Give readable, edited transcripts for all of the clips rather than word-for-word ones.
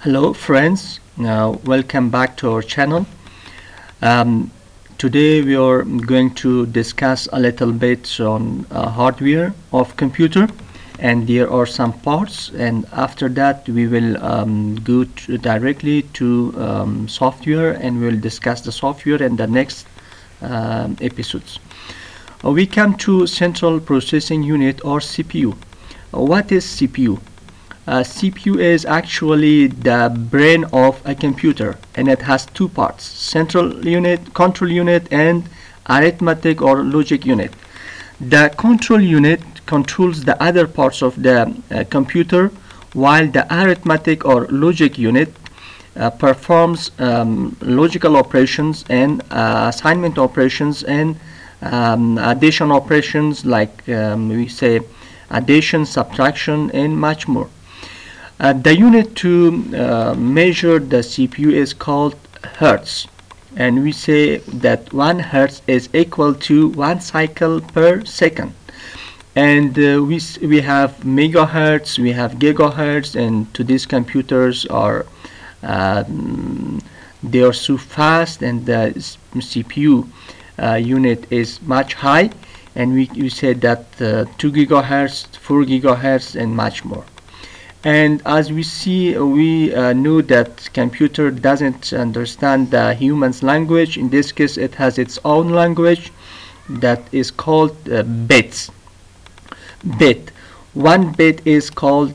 Hello friends, welcome back to our channel. Um, Today we are going to discuss a little bit on hardware of computer, and there are some parts, and after that we will go directly to software, and we will discuss the software in the next episodes. We come to Central Processing Unit or CPU. What is CPU? CPU is actually the brain of a computer, and it has two parts: central unit, control unit, and arithmetic or logic unit. The control unit controls the other parts of the computer, while the arithmetic or logic unit performs logical operations and assignment operations and addition operations, like we say addition, subtraction, and much more. The unit to measure the CPU is called hertz, and we say that 1 hertz is equal to 1 cycle per second. And we have megahertz, we have gigahertz, and today's computers are they are so fast, and the CPU unit is much high, and we say that 2 gigahertz, 4 gigahertz, and much more. And as we see, we know that computer doesn't understand the human's language. In this case, it has its own language that is called bits. Bit. 1 bit is called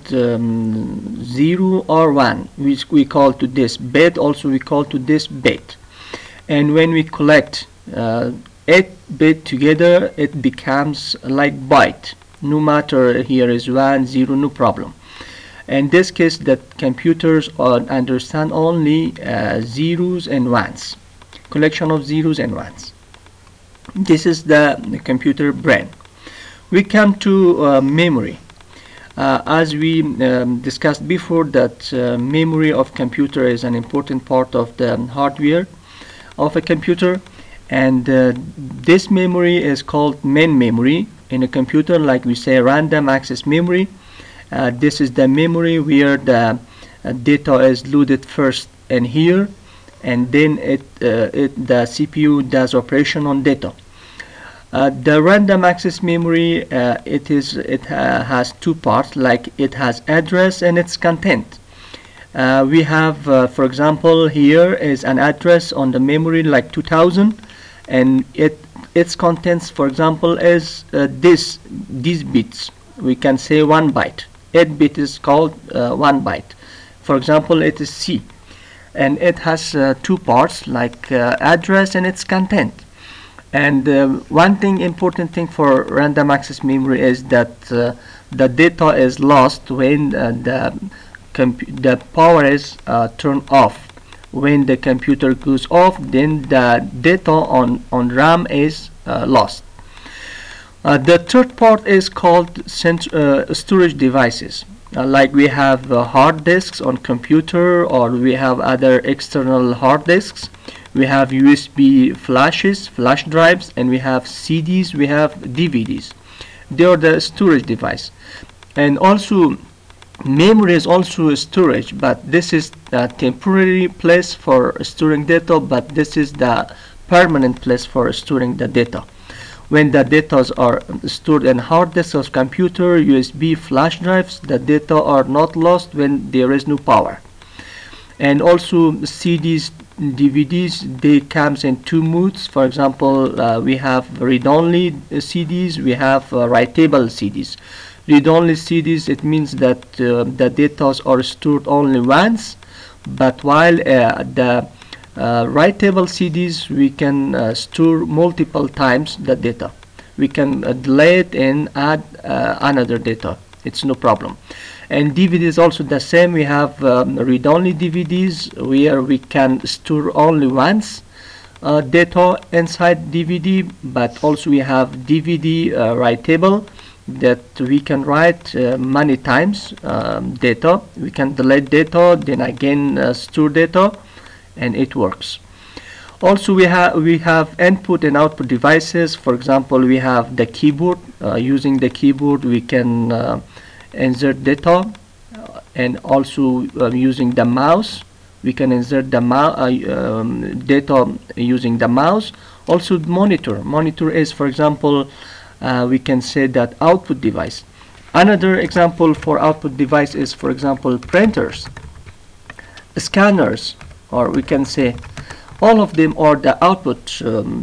0 or 1, which we call to this bit. Also, we call to this bit. And when we collect 8 bit together, it becomes like byte. No matter here is 1, 0, no problem. In this case, that computers understand only zeros and ones, collection of zeros and ones. This is the computer brain. We come to memory. As we discussed before, that memory of computer is an important part of the hardware of a computer, and this memory is called main memory in a computer, like we say random access memory. This is the memory where the data is loaded first in here, and then the CPU does operation on data. The random access memory, it has two parts, like it has address and its content. We have, for example, here is an address on the memory like 2000, and its contents, for example, is these bits. We can say 1 byte. 8 bit is called 1 byte. For example, it is C, and it has two parts, like address and its content. And one important thing for random access memory is that the data is lost when the power is turned off. When the computer goes off, then the data on RAM is lost. The third part is called storage devices. Like we have hard disks on computer, or we have other external hard disks. We have USB flashes, flash drives, and we have CDs, we have DVDs. They are the storage device. And also memory is also storage, but this is a temporary place for storing data, but this is the permanent place for storing the data. When the data are stored in hard disks of computer, USB flash drives, the data are not lost when there is no power. And also CDs, DVDs, they comes in two modes. For example, we have read-only CDs, we have writable CDs. Read-only CDs, it means that the data are stored only once, but while the writable CDs, we can store multiple times the data. We can delete and add another data. It's no problem. And DVDs also the same. We have read-only DVDs where we can store only once data inside DVD, but also we have DVD writable that we can write many times data. We can delete data, then again store data, and it works. Also we have input and output devices. For example, we have the keyboard. Using the keyboard we can insert data and also using the mouse. We can insert the data using the mouse. Also monitor is, for example, we can say that output device. Another example for output device is, for example, printers, scanners, or we can say all of them are the output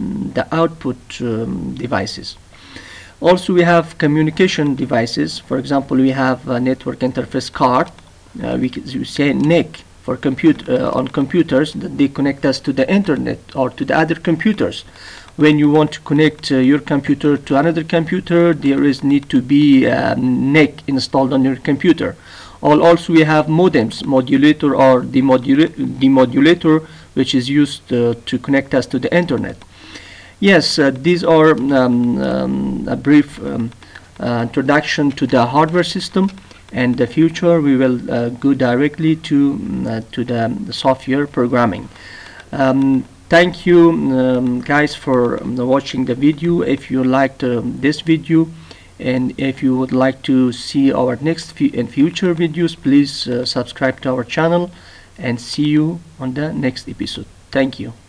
devices. Also, we have communication devices. For example, we have a network interface card. We say NIC for on computers, that they connect us to the internet or to the other computers. When you want to connect your computer to another computer, there is need to be NIC installed on your computer. Also, we have modems, modulator or demodulator, which is used to connect us to the internet. Yes, these are a brief introduction to the hardware system. And the future we will go directly to the software programming. Thank you guys for watching the video. If you liked this video, and if you would like to see our next and future videos, please subscribe to our channel, and see you on the next episode. Thank you.